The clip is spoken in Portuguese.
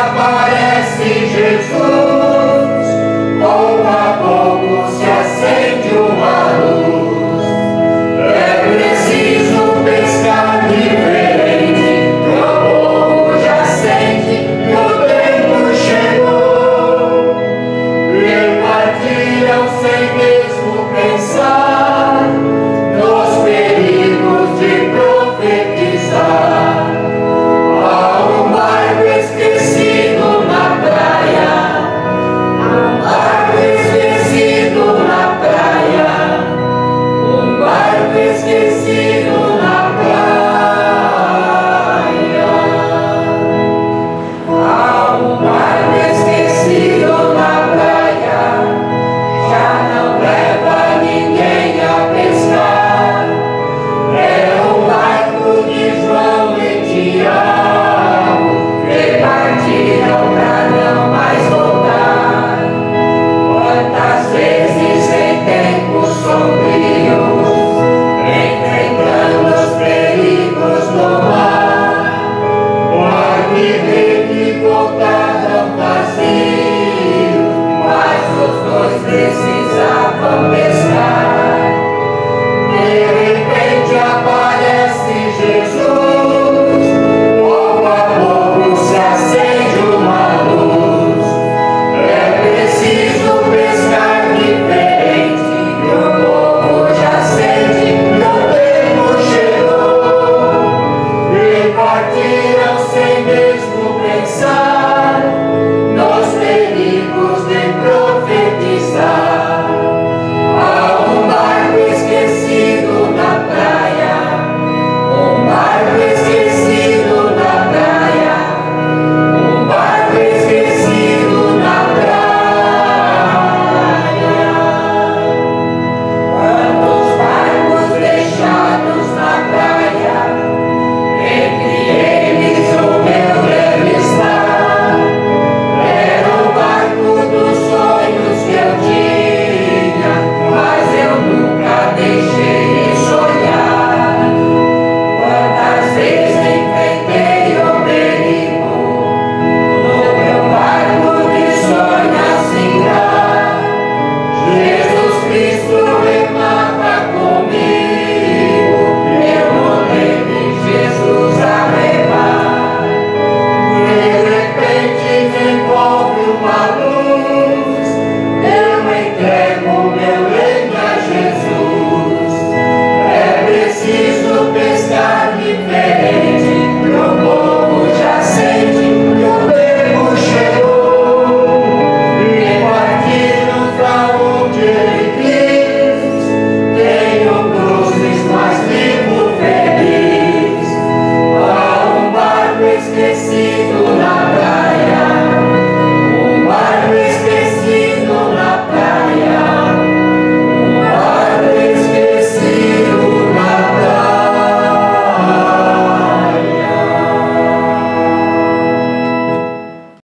aparece Jesus, pouco a pouco se acende uma luz. É preciso pescar diferente, que o povo já sente que o tempo chegou. E partiram sem mesmo pensar nos perigos de profetizar. Há um barco esquecido na praia, um barco esquecido na praia, um barco esquecido na praia. Há um barco esquecido na praia, já não leva ninguém a pescar. É o barco de João e Tiago, que partiram pra não mais voltar. Quantas vezes em tempos sombrios, enfrentando os perigos do mar, pode ver que voltaram vazios, mas os dois precisavam pescar. De repente aparece Jesus, pouco a pouco se acende uma luz. É preciso pescar diferente, que o povo já sente que o tempo chegou. E partiram sem mesmo pensar